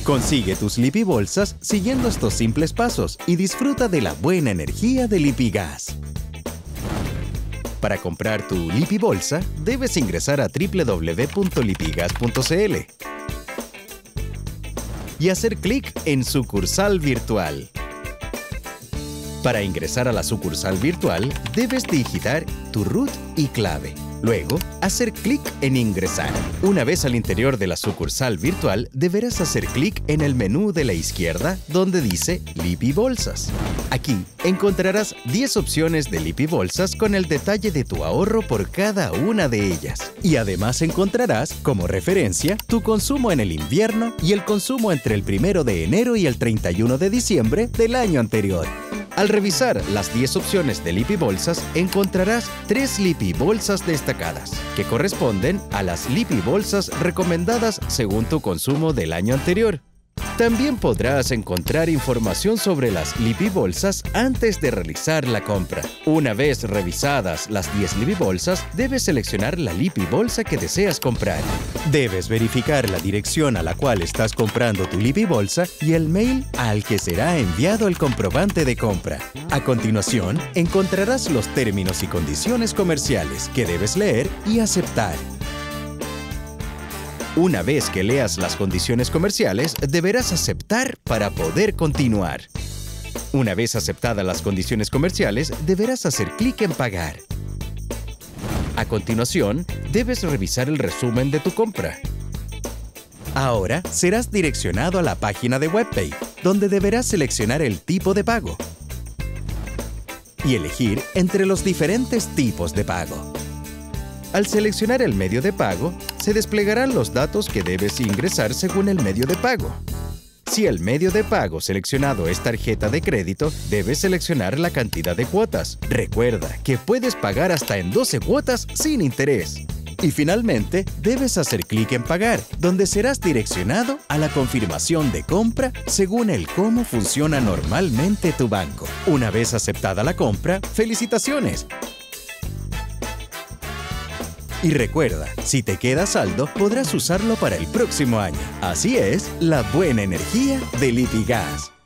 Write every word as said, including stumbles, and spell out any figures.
Consigue tus Lipibolsas siguiendo estos simples pasos y disfruta de la buena energía de Lipigas. Para comprar tu Lipibolsa, debes ingresar a doble u doble u doble u punto lipigas punto c l y hacer clic en Sucursal Virtual. Para ingresar a la sucursal virtual, debes digitar tu root y clave. Luego, hacer clic en Ingresar. Una vez al interior de la sucursal virtual, deberás hacer clic en el menú de la izquierda donde dice Lipibolsas. Aquí encontrarás diez opciones de Lipibolsas con el detalle de tu ahorro por cada una de ellas. Y además encontrarás, como referencia, tu consumo en el invierno y el consumo entre el primero de enero y el treinta y uno de diciembre del año anterior. Al revisar las diez opciones de Lipibolsas, encontrarás tres Lipibolsas destacadas, que corresponden a las Lipibolsas recomendadas según tu consumo del año anterior. También podrás encontrar información sobre las Lipibolsas antes de realizar la compra. Una vez revisadas las diez Lipibolsas, debes seleccionar la Lipibolsa que deseas comprar. Debes verificar la dirección a la cual estás comprando tu Lipibolsa y el mail al que será enviado el comprobante de compra. A continuación, encontrarás los términos y condiciones comerciales que debes leer y aceptar. Una vez que leas las condiciones comerciales, deberás aceptar para poder continuar. Una vez aceptadas las condiciones comerciales, deberás hacer clic en Pagar. A continuación, debes revisar el resumen de tu compra. Ahora, serás direccionado a la página de WebPay, donde deberás seleccionar el tipo de pago y elegir entre los diferentes tipos de pago. Al seleccionar el medio de pago, se desplegarán los datos que debes ingresar según el medio de pago. Si el medio de pago seleccionado es tarjeta de crédito, debes seleccionar la cantidad de cuotas. Recuerda que puedes pagar hasta en doce cuotas sin interés. Y finalmente, debes hacer clic en Pagar, donde serás direccionado a la confirmación de compra según el cómo funciona normalmente tu banco. Una vez aceptada la compra, ¡felicitaciones! Y recuerda, si te queda saldo, podrás usarlo para el próximo año. Así es, la buena energía de Lipigas.